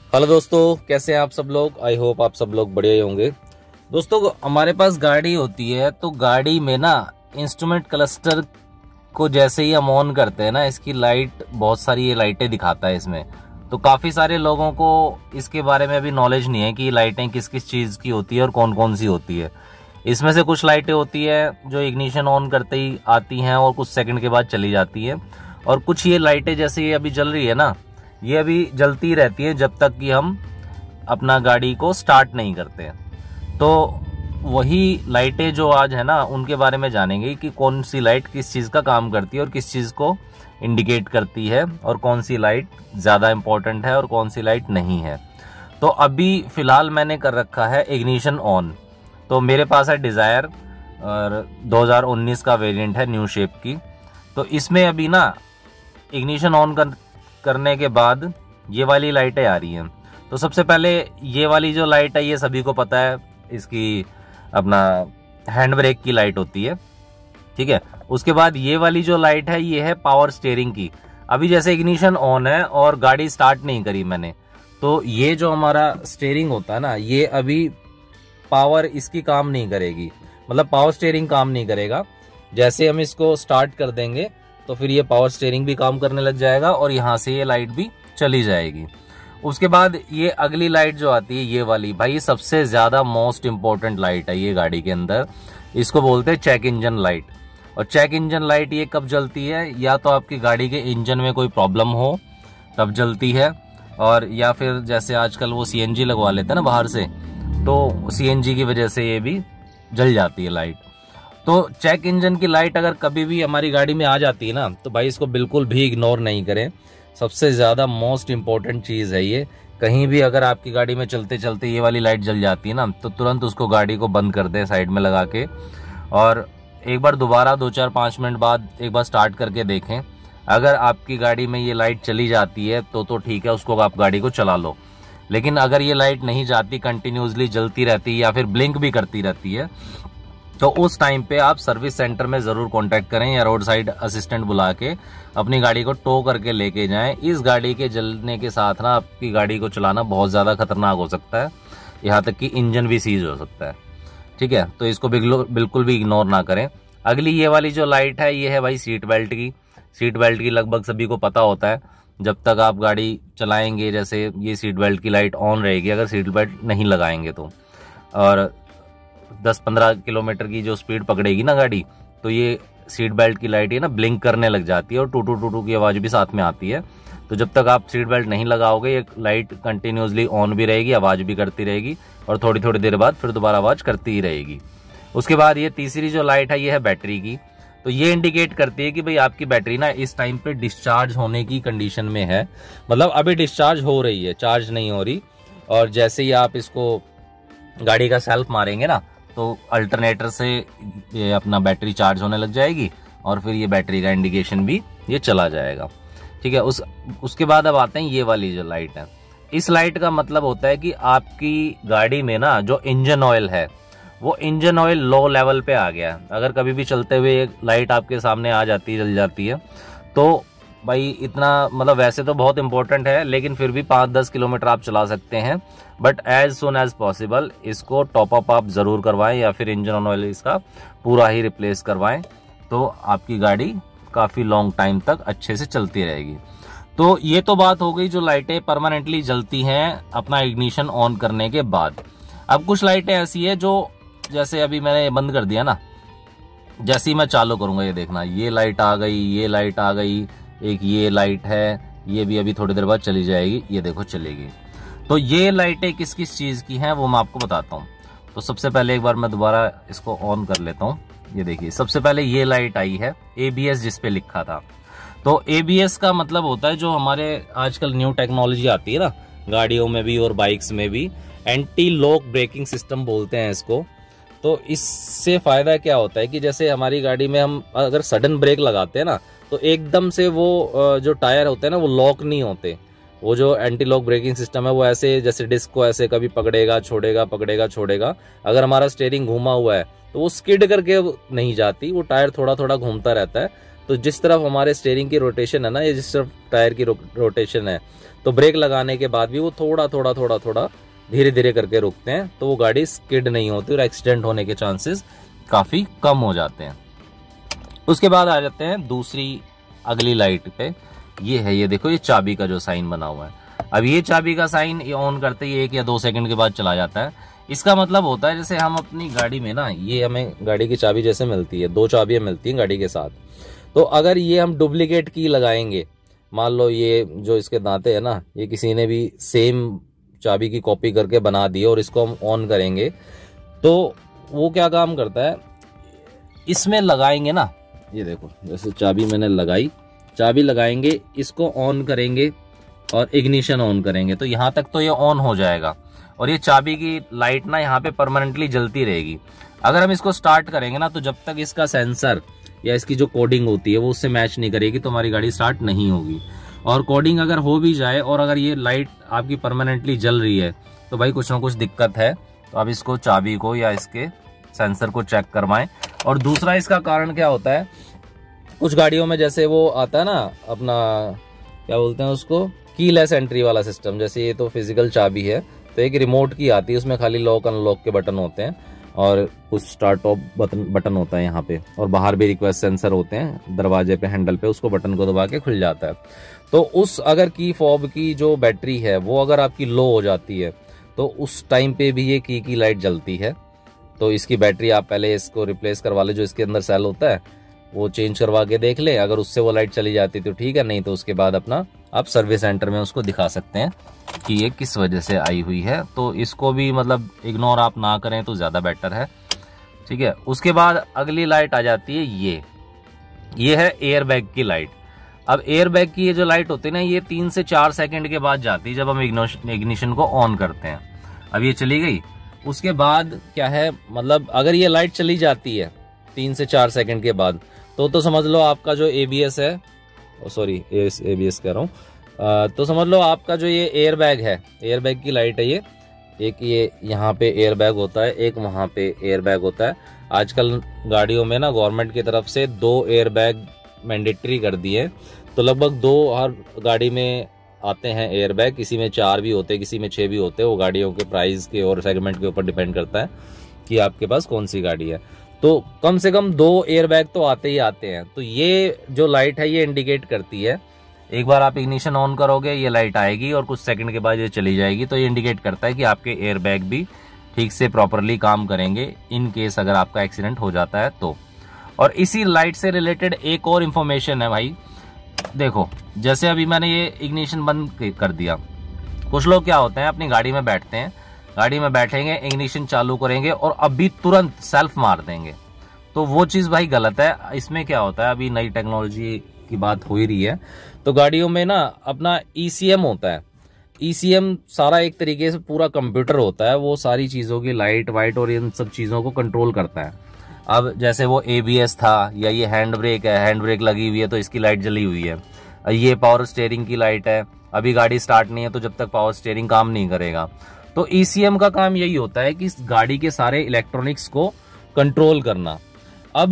Hello दोस्तों, कैसे हैं आप सब लोग। आई होप आप सब लोग बढ़िया ही होंगे। दोस्तों, हमारे पास गाड़ी होती है तो गाड़ी में ना इंस्ट्रूमेंट क्लस्टर को जैसे ही हम ऑन करते हैं ना, इसकी लाइट बहुत सारी ये लाइटें दिखाता है इसमें। तो काफ़ी सारे लोगों को इसके बारे में अभी नॉलेज नहीं है कि ये लाइटें किस किस चीज़ की होती है और कौन कौन सी होती है। इसमें से कुछ लाइटें होती है जो इग्निशन ऑन करते ही आती हैं और कुछ सेकंड के बाद चली जाती है, और कुछ ये लाइटें जैसे ये अभी जल रही है ना, ये अभी जलती रहती है जब तक कि हम अपना गाड़ी को स्टार्ट नहीं करते हैं। तो वही लाइटें जो आज है ना, उनके बारे में जानेंगे कि कौन सी लाइट किस चीज़ का काम करती है और किस चीज़ को इंडिकेट करती है, और कौन सी लाइट ज़्यादा इम्पोर्टेंट है और कौन सी लाइट नहीं है। तो अभी फ़िलहाल मैंने कर रखा है इग्निशन ऑन। तो मेरे पास है डिज़ायर और 2019 का वेरिएंट है, न्यू शेप की। तो इसमें अभी ना इग्निशन ऑन करने के बाद ये वाली लाइटें आ रही हैं। तो सबसे पहले ये वाली जो लाइट है ये सभी को पता है, इसकी अपना हैंड ब्रेक की लाइट होती है, ठीक है। उसके बाद ये वाली जो लाइट है ये है पावर स्टीयरिंग की। अभी जैसे इग्निशन ऑन है और गाड़ी स्टार्ट नहीं करी मैंने, तो ये जो हमारा स्टीयरिंग होता है ना, ये अभी पावर इसकी काम नहीं करेगी, मतलब पावर स्टीयरिंग काम नहीं करेगा। जैसे हम इसको स्टार्ट कर देंगे तो फिर ये पावर स्टीयरिंग भी काम करने लग जाएगा और यहाँ से ये लाइट भी चली जाएगी। उसके बाद ये अगली लाइट जो आती है ये वाली, भाई सबसे ज़्यादा मोस्ट इम्पोर्टेंट लाइट है ये गाड़ी के अंदर। इसको बोलते हैं चेक इंजन लाइट। और चेक इंजन लाइट ये कब जलती है, या तो आपकी गाड़ी के इंजन में कोई प्रॉब्लम हो तब जलती है, और या फिर जैसे आजकल वो सीएनजी लगवा लेते हैं ना बाहर से, तो सीएनजी की वजह से ये भी जल जाती है लाइट। तो चेक इंजन की लाइट अगर कभी भी हमारी गाड़ी में आ जाती है ना, तो भाई इसको बिल्कुल भी इग्नोर नहीं करें। सबसे ज़्यादा मोस्ट इम्पॉर्टेंट चीज़ है ये। कहीं भी अगर आपकी गाड़ी में चलते चलते ये वाली लाइट जल जाती है ना, तो तुरंत उसको गाड़ी को बंद कर दें साइड में लगा के, और एक बार दोबारा 2-4-5 मिनट बाद एक बार स्टार्ट करके देखें। अगर आपकी गाड़ी में ये लाइट चली जाती है तो ठीक है, उसको आप गाड़ी को चला लो। लेकिन अगर ये लाइट नहीं जाती, कंटिन्यूसली जलती रहती है या फिर ब्लिंक भी करती रहती है, तो उस टाइम पे आप सर्विस सेंटर में ज़रूर कांटेक्ट करें या रोड साइड असिस्टेंट बुला के अपनी गाड़ी को टो करके लेके जाएं। इस गाड़ी के जलने के साथ ना आपकी गाड़ी को चलाना बहुत ज़्यादा खतरनाक हो सकता है, यहाँ तक कि इंजन भी सीज हो सकता है, ठीक है। तो इसको बिल्कुल भी इग्नोर ना करें। अगली ये वाली जो लाइट है ये है भाई सीट बेल्ट की। सीट बेल्ट की लगभग सभी को पता होता है, जब तक आप गाड़ी चलाएंगे जैसे ये सीट बेल्ट की लाइट ऑन रहेगी अगर सीट बेल्ट नहीं लगाएंगे तो। और 10-15 किलोमीटर की जो स्पीड पकड़ेगी ना गाड़ी, तो ये सीट बेल्ट की लाइट ये ना ब्लिंक करने लग जाती है और टू टू टू टू की आवाज़ भी साथ में आती है। तो जब तक आप सीट बेल्ट नहीं लगाओगे ये लाइट कंटिन्यूसली ऑन भी रहेगी, आवाज़ भी करती रहेगी, और थोड़ी थोड़ी देर बाद फिर दोबारा आवाज़ करती ही रहेगी। उसके बाद ये तीसरी जो लाइट है ये है बैटरी की। तो ये इंडिकेट करती है कि भाई आपकी बैटरी ना इस टाइम पे डिस्चार्ज होने की कंडीशन में है, मतलब अभी डिस्चार्ज हो रही है, चार्ज नहीं हो रही। और जैसे ही आप इसको गाड़ी का सेल्फ मारेंगे ना, तो अल्टरनेटर से ये अपना बैटरी चार्ज होने लग जाएगी और फिर ये बैटरी का इंडिकेशन भी ये चला जाएगा, ठीक है। उसके बाद अब आते हैं ये वाली जो लाइट है। इस लाइट का मतलब होता है कि आपकी गाड़ी में ना जो इंजन ऑयल है वो इंजन ऑयल लो लेवल पे आ गया है। अगर कभी भी चलते हुए एक लाइट आपके सामने आ जाती है, जल जाती है, तो भाई इतना मतलब वैसे तो बहुत इंपॉर्टेंट है, लेकिन फिर भी 5-10 किलोमीटर आप चला सकते हैं, but as soon as possible इसको टॉप अप आप ज़रूर करवाएं या फिर इंजन ऑयल इसका पूरा ही रिप्लेस करवाएं, तो आपकी गाड़ी काफ़ी लॉन्ग टाइम तक अच्छे से चलती रहेगी। तो ये तो बात हो गई जो लाइटें परमानेंटली जलती हैं अपना इग्निशन ऑन करने के बाद। अब कुछ लाइटें ऐसी है जो जैसे अभी मैंने बंद कर दिया ना, जैसे ही मैं चालू करूँगा ये देखना, ये लाइट आ गई, ये लाइट आ गई, एक ये लाइट है, ये भी अभी थोड़ी देर बाद चली जाएगी, ये देखो चलेगी। तो ये लाइटें किस किस चीज़ की हैं वो मैं आपको बताता हूँ। तो सबसे पहले एक बार मैं दोबारा इसको ऑन कर लेता हूँ। ये देखिए सबसे पहले ये लाइट आई है ABS जिस पे लिखा था। तो ABS का मतलब होता है जो हमारे आजकल न्यू टेक्नोलॉजी आती है ना गाड़ियों में भी और बाइक्स में भी, एंटी लॉक ब्रेकिंग सिस्टम बोलते हैं इसको। तो इससे फ़ायदा क्या होता है कि जैसे हमारी गाड़ी में हम अगर सडन ब्रेक लगाते हैं ना, तो एकदम से वो जो टायर होते हैं ना वो लॉक नहीं होते। वो जो एंटी लॉक ब्रेकिंग सिस्टम है वो ऐसे जैसे डिस्क को ऐसे कभी पकड़ेगा छोड़ेगा, पकड़ेगा छोड़ेगा। अगर हमारा स्टीयरिंग घूमा हुआ है तो वो स्किड करके नहीं जाती, वो टायर थोड़ा थोड़ा घूमता रहता है, तो जिस तरफ हमारे स्टीयरिंग की रोटेशन है ना, ये जिस तरफ टायर की रोटेशन है, तो ब्रेक लगाने के बाद भी वो थोड़ा थोड़ा थोड़ा थोड़ा धीरे धीरे करके रुकते हैं, तो वो गाड़ी स्किड नहीं होती और एक्सीडेंट होने के चांसेस काफ़ी कम हो जाते हैं। उसके बाद आ जाते हैं दूसरी अगली लाइट पे। ये है, ये देखो, ये चाबी का जो साइन बना हुआ है। अब ये चाबी का साइन ये ऑन करते ही 1 या 2 सेकंड के बाद चला जाता है। इसका मतलब होता है जैसे हम अपनी गाड़ी में ना, ये हमें गाड़ी की चाबी जैसे मिलती है, 2 चाबियां मिलती हैं गाड़ी के साथ, तो अगर ये हम डुप्लीकेट की लगाएंगे, मान लो ये जो इसके दांते हैं ना, ये किसी ने भी सेम चाबी की कॉपी करके बना दी और इसको हम ऑन करेंगे, तो वो क्या काम करता है, इसमें लगाएंगे ना, ये देखो जैसे चाबी मैंने लगाई, चाबी लगाएंगे, इसको ऑन करेंगे और इग्निशन ऑन करेंगे, तो यहाँ तक तो ये ऑन हो जाएगा और ये चाबी की लाइट ना यहाँ पे परमानेंटली जलती रहेगी। अगर हम इसको स्टार्ट करेंगे ना, तो जब तक इसका सेंसर या इसकी जो कोडिंग होती है वो उससे मैच नहीं करेगी, तो हमारी गाड़ी स्टार्ट नहीं होगी। और कोडिंग अगर हो भी जाए और अगर ये लाइट आपकी परमानेंटली जल रही है, तो भाई कुछ ना कुछ दिक्कत है, तो आप इसको चाबी को या इसके सेंसर को चेक करवाएं। और दूसरा इसका कारण क्या होता है, कुछ गाड़ियों में जैसे वो आता है ना अपना, क्या बोलते हैं उसको, कीलेस एंट्री वाला सिस्टम, जैसे ये तो फिजिकल चाबी है, तो एक रिमोट की आती है, उसमें खाली लॉक अनलॉक के बटन होते हैं और कुछ स्टार्ट ऑफ बटन होता है यहाँ पे, और बाहर भी रिक्वेस्ट सेंसर होते हैं दरवाजे पे, हैंडल पे, उसको बटन को दबा के खुल जाता है। तो उस अगर की फॉब की जो बैटरी है वो अगर आपकी लो हो जाती है, तो उस टाइम पे भी ये की लाइट जलती है। तो इसकी बैटरी आप पहले इसको रिप्लेस करवा ले, जो इसके अंदर सेल होता है वो चेंज करवा के देख ले, अगर उससे वो लाइट चली जाती तो ठीक है, नहीं तो उसके बाद अपना आप सर्विस सेंटर में उसको दिखा सकते हैं कि ये किस वजह से आई हुई है। तो इसको भी मतलब इग्नोर आप ना करें तो ज़्यादा बेटर है, ठीक है। उसके बाद अगली लाइट आ जाती है, ये है एयर बैग की लाइट। अब एयर बैग की ये जो लाइट होती है ना, ये 3 से 4 सेकंड के बाद जाती है जब हम इग्निशन को ऑन करते हैं। अब ये चली गई, उसके बाद क्या है, मतलब अगर ये लाइट चली जाती है 3 से 4 सेकंड के बाद, तो समझ लो आपका जो ABS है, सॉरी ABS कह रहा हूँ, तो समझ लो आपका जो ये एयर बैग है, एयर बैग की लाइट है ये, एक ये यहाँ पे एयर बैग होता है, एक वहाँ पे एयर बैग होता है। आजकल गाड़ियों में ना गवर्नमेंट की तरफ से 2 एयर बैग मैंडेटरी कर दिए, तो लगभग 2 हर गाड़ी में आते हैं एयर बैग, किसी में 4 भी होते हैं, किसी में 6 भी होते हैं, वो गाड़ियों के प्राइस के और सेगमेंट के ऊपर डिपेंड करता है कि आपके पास कौन सी गाड़ी है। तो कम से कम 2 एयर बैग तो आते ही आते हैं। तो ये जो लाइट है ये इंडिकेट करती है, एक बार आप इग्निशन ऑन करोगे ये लाइट आएगी और कुछ सेकंड के बाद ये चली जाएगी, तो ये इंडिकेट करता है कि आपके एयर बैग भी ठीक से प्रॉपरली काम करेंगे इन केस अगर आपका एक्सीडेंट हो जाता है तो। और इसी लाइट से रिलेटेड एक और इन्फॉर्मेशन है भाई, देखो जैसे अभी मैंने ये इग्निशन बंद कर दिया, कुछ लोग क्या होते हैं अपनी गाड़ी में बैठते हैं, गाड़ी में बैठेंगे, इग्निशन चालू करेंगे और अभी तुरंत सेल्फ मार देंगे, तो वो चीज़ भाई गलत है। इसमें क्या होता है, अभी नई टेक्नोलॉजी की बात हो ही रही है, तो गाड़ियों में ना अपना ECM होता है, ECM सारा एक तरीके से पूरा कंप्यूटर होता है, वो सारी चीज़ों की लाइट वाइट और इन सब चीज़ों को कंट्रोल करता है। अब जैसे वो ABS था या ये हैंड ब्रेक है, हैंड ब्रेक लगी हुई है तो इसकी लाइट जली हुई है, ये पावर स्टीयरिंग की लाइट है, अभी गाड़ी स्टार्ट नहीं है तो जब तक पावर स्टीयरिंग काम नहीं करेगा। तो ECM का काम यही होता है कि गाड़ी के सारे इलेक्ट्रॉनिक्स को कंट्रोल करना। अब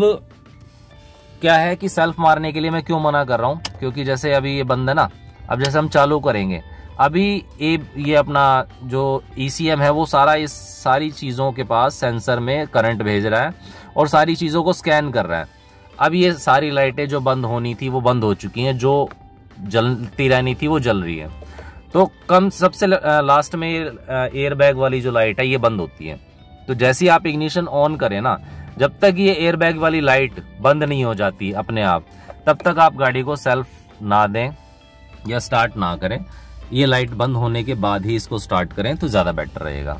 क्या है कि सेल्फ मारने के लिए मैं क्यों मना कर रहा हूँ, क्योंकि जैसे अभी ये बंद है ना, अब जैसे हम चालू करेंगे, अभी ये अपना जो ECM है वो सारा इस सारी चीज़ों के पास सेंसर में करंट भेज रहा है और सारी चीज़ों को स्कैन कर रहा है। अब ये सारी लाइटें जो बंद होनी थी वो बंद हो चुकी हैं, जो जलती रहनी थी वो जल रही है। तो सबसे लास्ट में एयर बैग वाली जो लाइट है ये बंद होती है। तो जैसे ही आप इग्निशन ऑन करें ना, जब तक ये एयर बैग वाली लाइट बंद नहीं हो जाती अपने आप, तब तक आप गाड़ी को सेल्फ ना दें या स्टार्ट ना करें। ये लाइट बंद होने के बाद ही इसको स्टार्ट करें तो ज़्यादा बेटर रहेगा।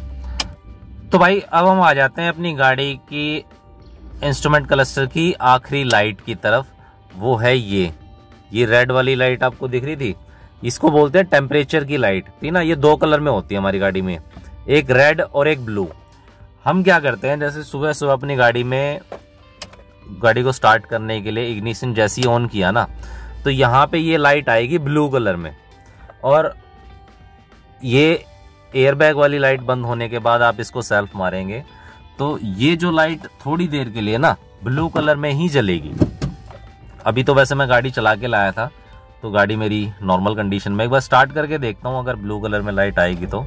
तो भाई अब हम आ जाते हैं अपनी गाड़ी की इंस्ट्रूमेंट क्लस्टर की आखिरी लाइट की तरफ, वो है ये रेड वाली लाइट आपको दिख रही थी, इसको बोलते हैं टेम्परेचर की लाइट थी ना। ये 2 कलर में होती है हमारी गाड़ी में, एक रेड और एक ब्लू। हम क्या करते हैं, जैसे सुबह सुबह अपनी गाड़ी को स्टार्ट करने के लिए इग्निशन जैसे ही ऑन किया ना, तो यहाँ पे ये लाइट आएगी ब्लू कलर में, और ये एयर बैग वाली लाइट बंद होने के बाद आप इसको सेल्फ मारेंगे तो ये जो लाइट थोड़ी देर के लिए ना ब्लू कलर में ही जलेगी। अभी तो वैसे मैं गाड़ी चला के लाया था, तो गाड़ी मेरी नॉर्मल कंडीशन में। एक बार स्टार्ट करके देखता हूँ अगर ब्लू कलर में लाइट आएगी तो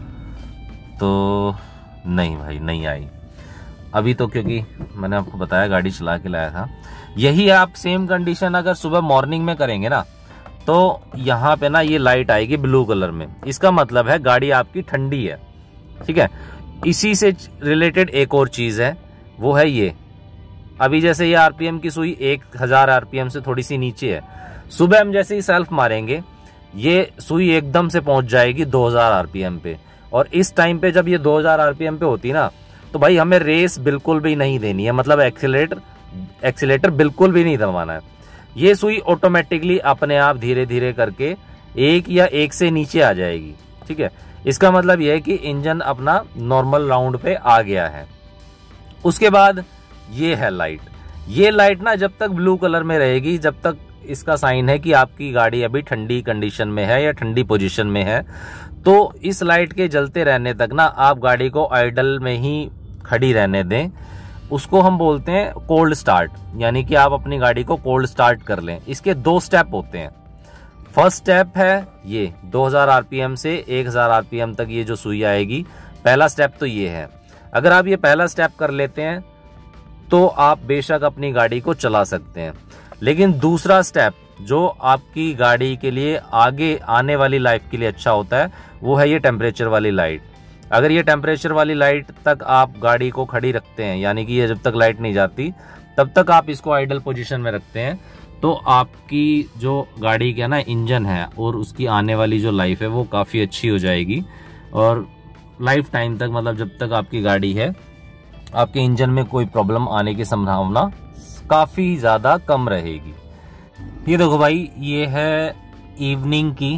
नहीं भाई नहीं आई अभी तो, क्योंकि मैंने आपको बताया गाड़ी चला के लाया था। यही आप सेम कंडीशन अगर सुबह मॉर्निंग में करेंगे ना तो यहाँ पे ना ये लाइट आएगी ब्लू कलर में। इसका मतलब है गाड़ी आपकी ठंडी है, ठीक है। इसी से रिलेटेड एक और चीज है, वो है ये। अभी जैसे ये आरपीएम की सुई 1000 आरपीएम से थोड़ी सी नीचे है, सुबह हम जैसे ही सेल्फ मारेंगे ये सुई एकदम से पहुंच जाएगी 2000 आरपीएम पे। और इस टाइम पे जब ये 2000 आरपीएम पे होती ना, तो भाई हमें रेस बिल्कुल भी नहीं देनी है, मतलब एक्सीलेटर बिल्कुल भी नहीं दबाना है। ये सुई ऑटोमेटिकली अपने आप धीरे धीरे करके 1 या 1 से नीचे आ जाएगी, ठीक है। इसका मतलब यह है कि इंजन अपना नॉर्मल राउंड पे आ गया है। उसके बाद ये है लाइट। ये लाइट ना जब तक ब्लू कलर में रहेगी, जब तक इसका साइन है कि आपकी गाड़ी अभी ठंडी कंडीशन में है या ठंडी पोजीशन में है। तो इस लाइट के जलते रहने तक ना आप गाड़ी को आइडल में ही खड़ी रहने दें। उसको हम बोलते हैं कोल्ड स्टार्ट, यानी कि आप अपनी गाड़ी को कोल्ड स्टार्ट कर लें। इसके 2 स्टेप होते हैं। फर्स्ट स्टेप है ये 2000 आरपीएम से 1000 आरपीएम तक ये जो सुई आएगी, पहला स्टेप तो ये है। अगर आप ये पहला स्टेप कर लेते हैं तो आप बेशक अपनी गाड़ी को चला सकते हैं। लेकिन दूसरा स्टेप जो आपकी गाड़ी के लिए आगे आने वाली लाइफ के लिए अच्छा होता है, वो है ये टेम्परेचर वाली लाइट। अगर ये टेम्परेचर वाली लाइट तक आप गाड़ी को खड़ी रखते हैं, यानी कि ये जब तक लाइट नहीं जाती तब तक आप इसको आइडल पोजीशन में रखते हैं, तो आपकी जो गाड़ी का ना इंजन है और उसकी आने वाली जो लाइफ है वो काफ़ी अच्छी हो जाएगी। और लाइफ टाइम तक, मतलब जब तक आपकी गाड़ी है, आपके इंजन में कोई प्रॉब्लम आने की संभावना काफ़ी ज़्यादा कम रहेगी। ये देखो भाई, ये है इवनिंग की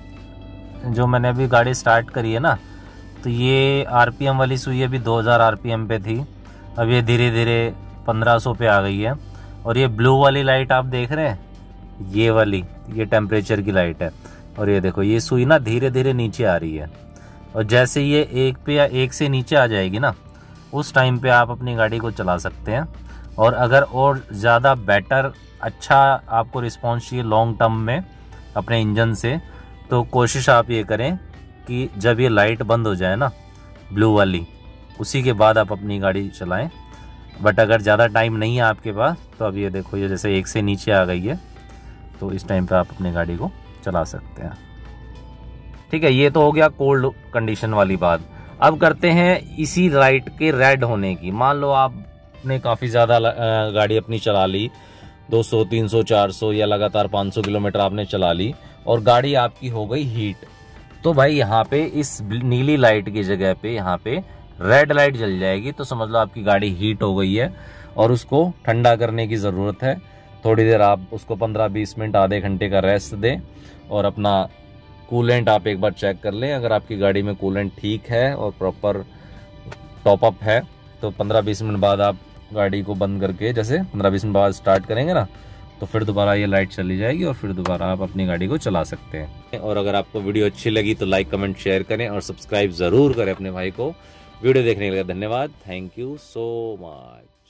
जो मैंने अभी गाड़ी स्टार्ट करी है ना, तो ये आरपीएम वाली सुई अभी 2000 आरपीएम पे थी, अब ये धीरे धीरे 1500 पे आ गई है। और ये ब्लू वाली लाइट आप देख रहे हैं, ये वाली, ये टेम्परेचर की लाइट है। और ये देखो ये सुई ना धीरे धीरे नीचे आ रही है। और जैसे ये 1 पे या 1 से नीचे आ जाएगी ना, उस टाइम पे आप अपनी गाड़ी को चला सकते हैं। और अगर और ज़्यादा बेटर अच्छा आपको रिस्पॉन्स चाहिए लॉन्ग टर्म में अपने इंजन से, तो कोशिश आप ये करें कि जब ये लाइट बंद हो जाए ना ब्लू वाली, उसी के बाद आप अपनी गाड़ी चलाएं। बट अगर ज़्यादा टाइम नहीं है आपके पास, तो अब ये देखो ये जैसे 1 से नीचे आ गई है, तो इस टाइम पे आप अपनी गाड़ी को चला सकते हैं, ठीक है। ये तो हो गया कोल्ड कंडीशन वाली बात। अब करते हैं इसी लाइट के रेड होने की। मान लो आपने काफ़ी ज़्यादा गाड़ी अपनी चला ली, 200, 300, 400 या लगातार 500 किलोमीटर आपने चला ली और गाड़ी आपकी हो गई हीट। तो भाई यहाँ पे इस नीली लाइट की जगह पे यहाँ पे रेड लाइट जल जाएगी, तो समझ लो आपकी गाड़ी हीट हो गई है और उसको ठंडा करने की ज़रूरत है। थोड़ी देर आप उसको 15-20 मिनट, आधे घंटे का रेस्ट दें और अपना कूलेंट आप एक बार चेक कर लें। अगर आपकी गाड़ी में कूलेंट ठीक है और प्रॉपर टॉपअप है, तो 15-20 मिनट बाद आप गाड़ी को बंद करके, जैसे 15-20 मिनट बाद स्टार्ट करेंगे ना, तो फिर दोबारा ये लाइट चली जाएगी और फिर दोबारा आप अपनी गाड़ी को चला सकते हैं। और अगर आपको वीडियो अच्छी लगी तो लाइक, कमेंट, शेयर करें और सब्सक्राइब ज़रूर करें अपने भाई को। वीडियो देखने के लिए धन्यवाद। Thank you so much.